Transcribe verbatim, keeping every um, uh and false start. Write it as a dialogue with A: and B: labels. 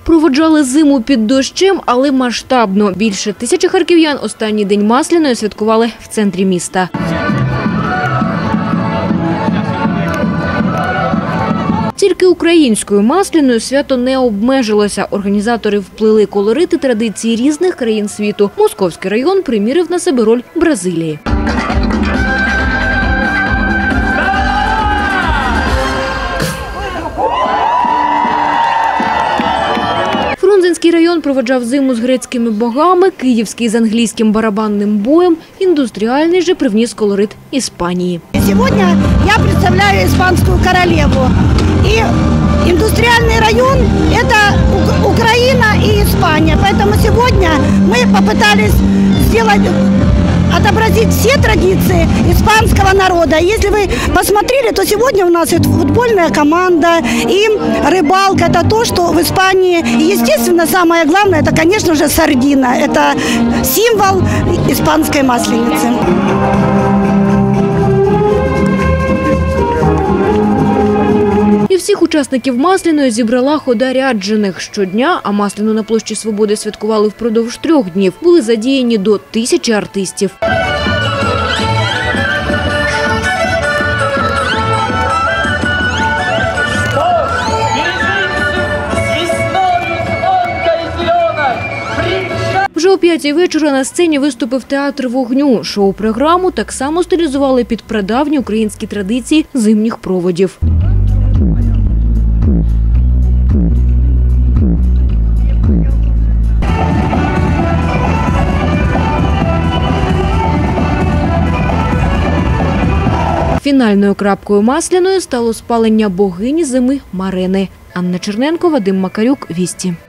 A: Проводжали зиму під дощем, але масштабно. Більше тисячі харків'ян останній день Масляної святкували в центрі міста. Тільки українською Масляною свято не обмежилося. Організатори вплили колорити традиції різних країн світу. Московський район примірив на себе роль Бразилії. Фрунзенський район проводжав зиму з грецькими богами, Київський – з англійським барабанним боєм, індустріальний же привніс колорит Іспанії.
B: Сьогодні я представляю Іспанську королеву. И индустриальный район – это Украина и Испания. Поэтому сегодня мы попытались сделать, отобразить все традиции испанского народа. Если вы посмотрели, то сегодня у нас это футбольная команда и рыбалка. Это то, что в Испании. И, естественно, самое главное – это, конечно же, сардина. Это символ испанской масленицы.
A: І всіх учасників Масляної зібрала хода ряджених. Щодня, а Масляну на площі Свободи святкували впродовж трьох днів, були задіяні до тисячі артистів. Вже о п'ятій вечора на сцені виступив театр вогню. Шоу-програму так само стилізували під прадавні українські традиції зимніх проводів. Фінальною крапкою Масляної стало спалення богині зими Марини. Анна Черненко, Вадим Макарюк, Вісті.